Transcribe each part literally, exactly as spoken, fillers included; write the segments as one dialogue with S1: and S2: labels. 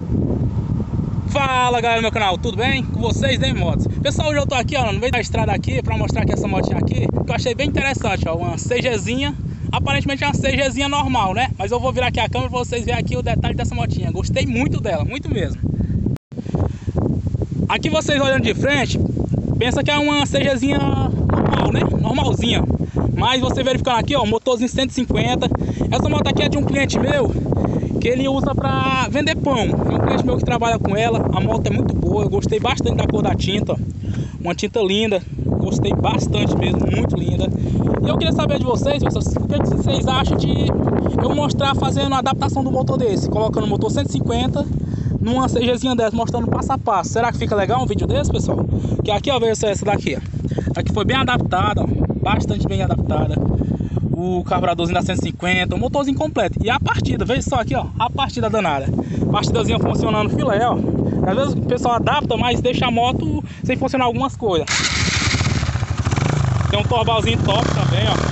S1: Fala galera do meu canal, tudo bem? Com vocês, né, motos? Pessoal, hoje eu tô aqui, ó, no meio da estrada aqui pra mostrar aqui essa motinha aqui, que eu achei bem interessante, ó, uma CGzinha. Aparentemente é uma CGzinha normal, né? Mas eu vou virar aqui a câmera pra vocês verem aqui o detalhe dessa motinha. Gostei muito dela, muito mesmo. Aqui vocês olhando de frente, pensa que é uma CGzinha normal, né? Normalzinha. Mas você verificando aqui, ó, motorzinho cento e cinquenta. Essa moto aqui é de um cliente meu, que ele usa pra vender pão. É um cliente meu que trabalha com ela. A moto é muito boa, eu gostei bastante da cor da tinta. Uma tinta linda, gostei bastante mesmo, muito linda. E eu queria saber de vocês, pessoal, o que vocês acham de eu mostrar fazendo a adaptação do motor desse, colocando o motor cento e cinquenta numa CGzinha dessa, mostrando passo a passo. Será que fica legal um vídeo desse, pessoal? Que aqui, ó, veja só essa daqui, ó. Aqui foi bem adaptada, ó, bastante bem adaptada. O carburadorzinho da cento e cinquenta, o motorzinho completo. E a partida, veja só aqui, ó, a partida danada. Partidazinha funcionando filé, ó. Às vezes o pessoal adapta, mas deixa a moto sem funcionar algumas coisas. Tem um torbalzinho top também, ó.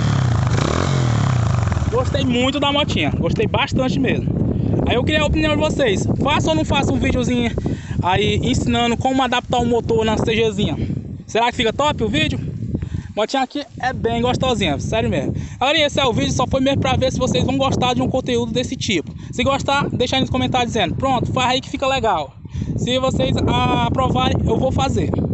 S1: Gostei muito da motinha, gostei bastante mesmo. Aí eu queria a opinião de vocês. Faça ou não faça um videozinho aí ensinando como adaptar o motor na CGzinha? Será que fica top o vídeo? A motinha aqui é bem gostosinha, sério mesmo. Agora esse é o vídeo, só foi mesmo pra ver se vocês vão gostar de um conteúdo desse tipo. Se gostar, deixa aí nos comentários dizendo, pronto, faz aí que fica legal. Se vocês aprovarem, eu vou fazer.